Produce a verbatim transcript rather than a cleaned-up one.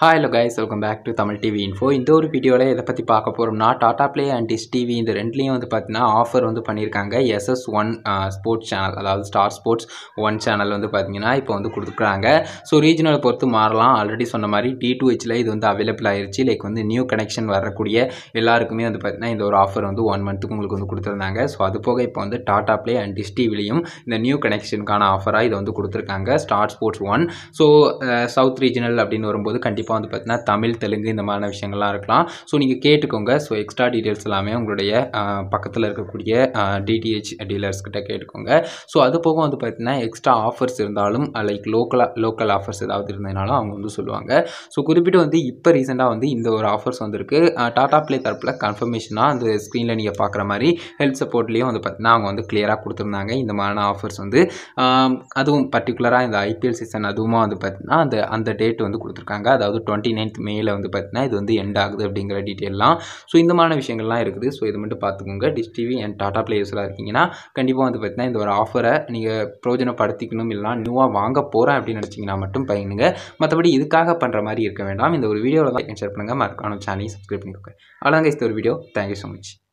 Hi hello guys, welcome back to Tamil T V Info. இந்த ஒரு வீடியோல எதை பத்தி பார்க்க போறோம்னா Tata Play and dish TV இந்த ரெண்டுலயும் வந்து பார்த்தீங்கன்னா ஆஃபர் வந்து பண்ணியிருக்காங்க. S S one sports channel, அதாவது ஸ்டார் ஸ்போர்ட்ஸ் ஒன் சேனல் வந்து பார்த்தீங்கன்னா இப்போ வந்து கொடுத்துருக்காங்க. ஸோ ரீஜனலை பொறுத்து மாறலாம். ஆல்ரெடி சொன்ன மாதிரி D two H ல இது வந்து அவைலபிள் ஆயிருச்சு. லைக் வந்து நியூ கனெக்ஷன் வரக்கூடிய எல்லாருக்குமே வந்து பார்த்தீங்கன்னா இந்த ஒரு ஆஃபர் வந்து ஒன் மந்த்துக்கு உங்களுக்கு வந்து கொடுத்துருந்தாங்க. ஸோ அது போக இப்போ வந்து டாடா ப்ளே அண்ட் டிஷ் டிவிலையும் இந்த நியூ கனெக்ஷனுக்கான ஆஃபராக இதை வந்து கொடுத்துருக்காங்க. Star Sports one. So south regional அப்படின்னு வரும்போது கண்டிப்பாக வந்து பார்த்தீங்கன்னா தமிழ், தெலுங்கு இந்த மாதிரியான விஷயங்கள்லாம் இருக்கலாம். ஸோ நீங்கள் கேட்டுக்கோங்க. ஸோ எக்ஸ்ட்ரா டீட்டெயில்ஸ் எல்லாமே உங்களுடைய பக்கத்தில் இருக்கக்கூடிய D T H டீலர்ஸ் கிட்ட கேட்டுக்கோங்க. ஸோ அது போக வந்து பார்த்தீங்கன்னா எக்ஸ்ட்ரா ஆஃபர்ஸ் இருந்தாலும் லைக் லோக்கலாக லோக்கல் ஆஃபர்ஸ் ஏதாவது இருந்ததுனாலும் அவங்க வந்து சொல்லுவாங்க. ஸோ குறிப்பிட்டு வந்து இப்போ ரீசெண்டாக வந்து இந்த ஒரு ஆஃபர்ஸ் வந்திருக்கு. டாடா ப்ளே தரப்பில் கன்ஃபர்மேஷனாக அந்த ஸ்க்ரீனில் நீங்கள் பார்க்குற மாதிரி ஹெல்த் சப்போர்ட்லேயும் வந்து பார்த்தீங்கன்னா அவங்க வந்து கிளியராக கொடுத்துருந்தாங்க. இந்த மாதிரியான ஆஃபர்ஸ் வந்து அதுவும் பர்டிகுலராக இந்த ஐபிஎல் சீசன் அதுவுமா வந்து பார்த்தீங்கன்னா அந்த அந்த டேட் வந்து கொடுத்துருக்காங்க. அதாவது டுவெண்ட்டி நைன்த் மேல வந்து பார்த்தீங்கன்னா இது வந்து எண்ட் ஆகுது அப்படிங்கிற டீட்டெயிலாம். ஸோ இந்த மாதிரி விஷயங்கள்லாம் இருக்குது. ஸோ இது மட்டும் பார்த்துக்கோங்க. Dish TV and Tata Play யூஸராக இருக்கீங்கன்னா கண்டிப்பாக வந்து பார்த்தீங்கன்னா இந்த ஒரு ஆஃபரை நீங்கள் பிரயோஜனப்படுத்திக்கணும், இல்லைனா நியூவாக வாங்க போகிறேன் அப்படின்னு நினச்சிங்கன்னா மட்டும் பயனுங்க. மற்றபடி இதுக்காக பண்ணுற மாதிரி இருக்க வேண்டாம். இந்த ஒரு வீடியோவில் தான் ஷேர் பண்ணுங்கள். மறக்காம சேனலையும் சப்ஸ்கிரைப் பண்ணிக்கோங்க. அவ்வளோதாங்க இந்த ஒரு வீடியோ. Thank you so much.